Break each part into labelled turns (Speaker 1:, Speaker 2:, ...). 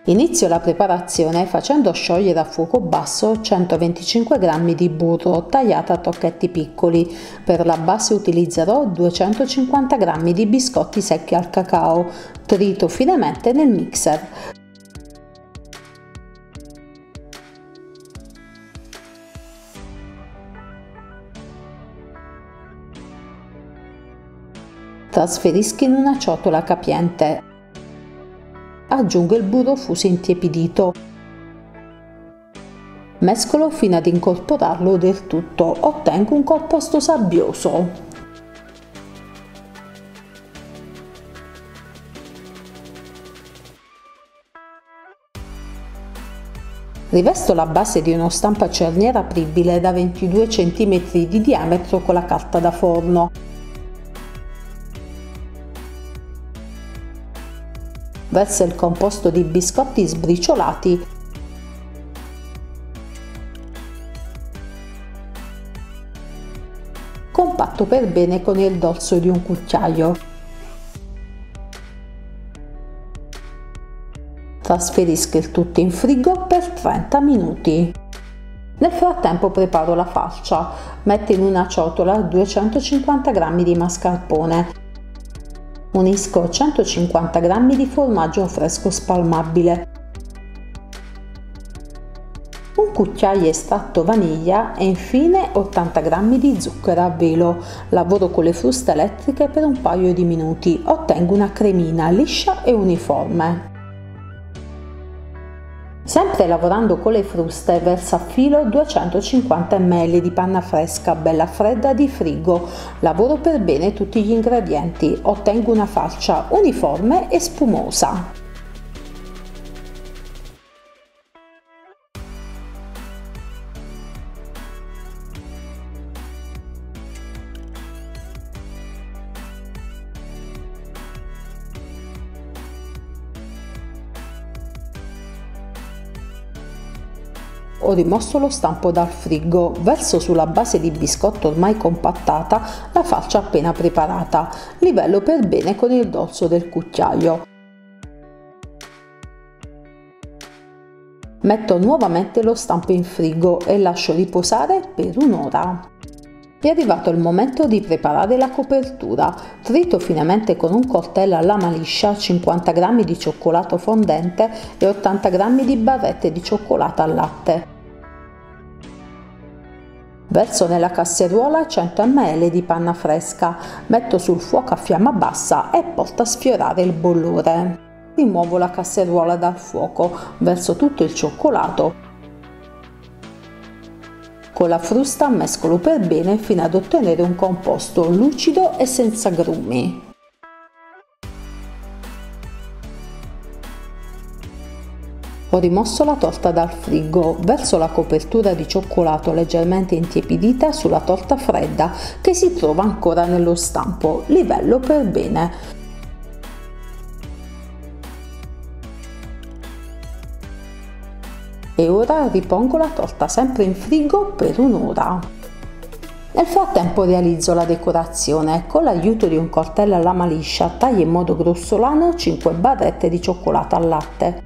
Speaker 1: Inizio la preparazione facendo sciogliere a fuoco basso 125 g di burro tagliato a tocchetti piccoli. Per la base utilizzerò 250 g di biscotti secchi al cacao, trito finemente nel mixer. Trasferisco in una ciotola capiente. Aggiungo il burro fuso intiepidito. Mescolo fino ad incorporarlo del tutto. Ottengo un composto sabbioso. Rivesto la base di uno stampo a cerniera apribile da 22 cm di diametro con la carta da forno. Verso il composto di biscotti sbriciolati. Compatto per bene con il dorso di un cucchiaio. Trasferisco il tutto in frigo per 30 minuti. Nel frattempo preparo la falcia. Metto in una ciotola 250 g di mascarpone. Unisco 150 g di formaggio fresco spalmabile, un cucchiaio estratto vaniglia e infine 80 g di zucchero a velo. Lavoro con le fruste elettriche per un paio di minuti. Ottengo una cremina liscia e uniforme. Sempre lavorando con le fruste, verso a filo 250 ml di panna fresca bella fredda di frigo. Lavoro per bene tutti gli ingredienti. Ottengo una falcia uniforme e spumosa. Ho rimosso lo stampo dal frigo, verso sulla base di biscotto ormai compattata la falcia appena preparata, livello per bene con il dorso del cucchiaio. Metto nuovamente lo stampo in frigo e lascio riposare per un'ora. È arrivato il momento di preparare la copertura. Trito finemente con un coltello a lama liscia 50 g di cioccolato fondente e 80 g di barrette di cioccolato al latte. Verso nella casseruola 100 ml di panna fresca, metto sul fuoco a fiamma bassa e porto a sfiorare il bollore. Rimuovo la casseruola dal fuoco, verso tutto il cioccolato. Con la frusta mescolo per bene fino ad ottenere un composto lucido e senza grumi. Ho rimosso la torta dal frigo, verso la copertura di cioccolato leggermente intiepidita sulla torta fredda che si trova ancora nello stampo, livello per bene. E ora ripongo la torta sempre in frigo per un'ora. Nel frattempo realizzo la decorazione. Con l'aiuto di un coltello a lama liscia taglio in modo grossolano 5 barrette di cioccolato al latte.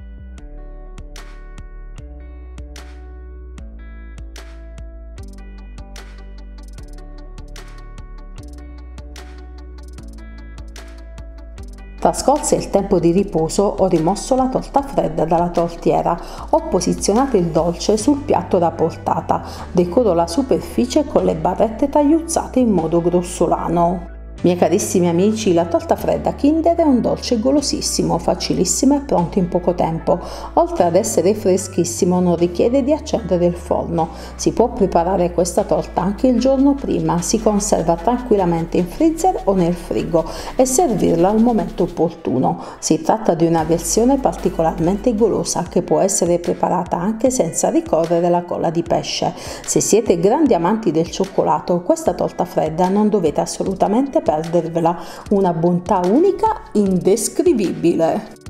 Speaker 1: Trascorso il tempo di riposo, ho rimosso la torta fredda dalla tortiera, ho posizionato il dolce sul piatto da portata, decoro la superficie con le barrette tagliuzzate in modo grossolano. Miei carissimi amici, la torta fredda Kinder è un dolce golosissimo, facilissimo e pronto in poco tempo. Oltre ad essere freschissimo, non richiede di accendere il forno. Si può preparare questa torta anche il giorno prima, si conserva tranquillamente in freezer o nel frigo e servirla al momento opportuno. Si tratta di una versione particolarmente golosa che può essere preparata anche senza ricorrere alla colla di pesce. Se siete grandi amanti del cioccolato, questa torta fredda non dovete assolutamente perdervela, una bontà unica indescrivibile.